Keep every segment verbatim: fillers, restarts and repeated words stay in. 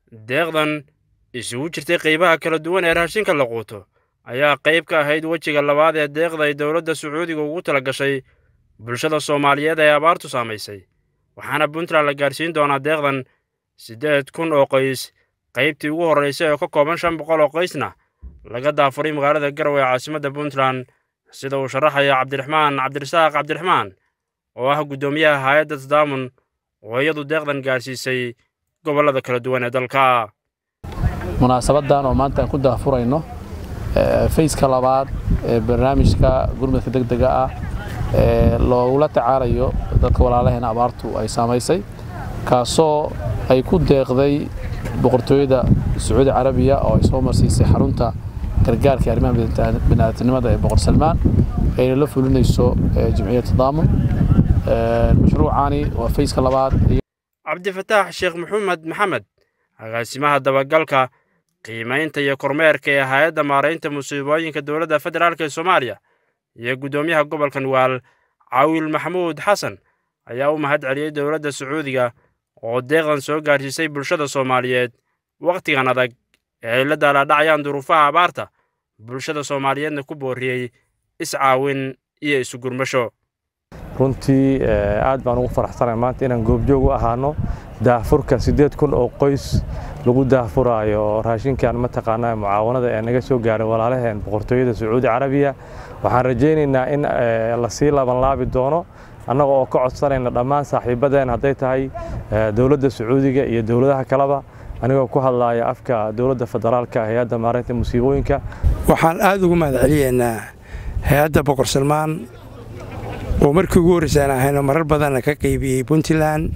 deeqdan isugu jirtay qaybaha kala duwan ee raashinka la quuto ayaa qayb ka ahayd wejiga labaad ee deeqda ay dowladda Sacuudiga ugu tala gashay bulshada Soomaaliyeed ee abaartu saamaysay waxaana Puntland la gaarsiin doonaa deeqdan siddeed kun oo qoys qaybtii ugu horeysay oo ka kooban shan boqol oo qoysna laga daafuray magaalada Garowe ee caasimadda Puntland sida uu sharaxaya Cabdiraxmaan Cabdirasaaq Cabdiraxmaan oo ah gudoomiyaha hay'adda Tadaamun oo iyadu deeqdan gaarsiisay gobollada kala duwan ee dalka munaasabadan oo maanta ku daafurayno fayska labaad ee barnaamijka gurmadka degdega ah ee loola tacaalayo dadka walaalaheena abaartu ay saamaysay kaasoo ay ku deeqday boqortooyada Sacuudi Carabiya oo ay soo marsiisay xarunta gargaarka arrimaha bini'aadantinimada ee Boqor Salmaan ay la fulinayso jamciyadda Tadaamun mashruucani waa fayska labaad Cabdifataax Sheekh Maxamed Maxamed agaasimaha dabagalka qiimaynta iyo kormeerka ee hay'adda maareynta musiibooyinka dowladda federaalka ee Soomaaliya iyo gudoomiyaha gobolka Nuwaal Caawil Maxamuud Xasan ayaa u mahad celiyay dowladda Sacuudiga oo deeqdan soo gaarsiisay bulshada Soomaaliyeed waqtigan adag ee ay la daalaa-dhacayaan duruufaha abaarta bulshada Soomaaliyeedna ku booriyay iscaawin iyo isu gurmasho runtii aad baan ugu faraxsanahay maanta inaan goobjoog u ahaano daafurka siddeed kun oo qoys lagu daafurayo raashinkan mataqaanaa mucaawanada ee naga soo gaaray walaalaheen boqortooyada Sacuudi Carabiya waxaan rajaynaynaa in la sii laaban laabi doono annaga oo ka codsanayna dhammaan saaxiibadeen hadday tahay dowladda Sacuudiga iyo dowladaha kaleba anigoo ku hadlaaya afka dowladda federaalka hay'adda maareynta musiibooyinka waxaan aad ugu mahad celiyeynaa hay'adda Boqor Salmaan oo markii ugu horreysay ahayna marar badan ka qaybiyay Puntland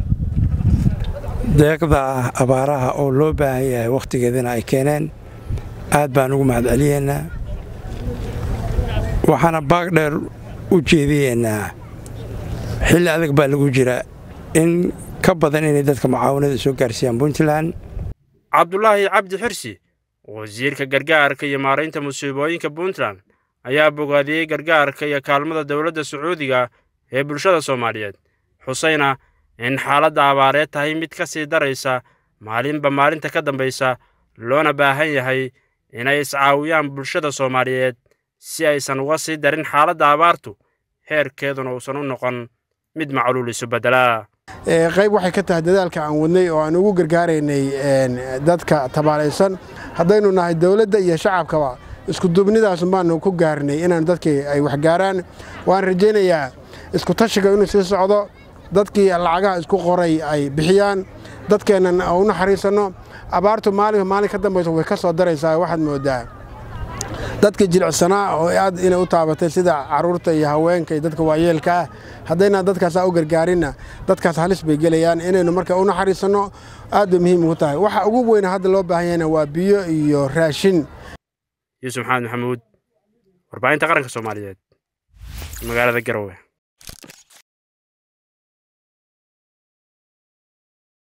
deeqda abaaraha oo loo baahan yahay waqtigeedana ay keeneen aad baan ugu mahad celiyeynaa waxaana baaq dheer u jeediyeynaa xilli adag baa lagu jira in ka badan inay dadka mucaawanada soo gaarsiiyaan Puntland Cabdullaahi Cabdi Xirsi wasiirka gargaarka iyo maareynta musiibooyinka Puntland ayaa bogaadiyay gargaarka iyo kaalmada dowladda Sacuudiga ee bulshada Soomaaliyeed xusayna in xaaladda abaareed tahay mid ka sii daraysa maalinba maalinta ka dambaysa loona baahan yahay inay iscaawiyaan bulshada Soomaaliyeed si aysan uga sii darin xaaladda abaartu heerkeeduna uusan u noqon mid macluul isu bedela qayb waxay ka tahay dadaalka aan wadnay oo aan ugu gargaaraynay dadka tabaalaysan haddaynu nahay dowladda iyo shacabkaba isku duubnidaas baanu ku gaarnay inaan dadkii ay wax gaaraan waan rajaynayaa isku tashiga inuu sii socdo dadkii lacagaha isku qoray ay bixiyaan dadkeennan u naxariisano abaartu maalinka maalin ka dambaysa way ka soo daraysaa waxaad moodaa dadka jilicsanaa oo aad inay u taabatay sida caruurta iyo haweenka iyo dadka waayeelka ah haddayna dadkaas u gargaarinna dadkaas halis bay gelayaan inaynu marka u naxariisano aad bay muhiim ugu tahay waxa ugu weyn hadda loo baahan yahay waa biyo iyo raashin Yusuf Maxamed Maxamuud warbaahinta qaranka Soomaaliyeed magaalada Garowe.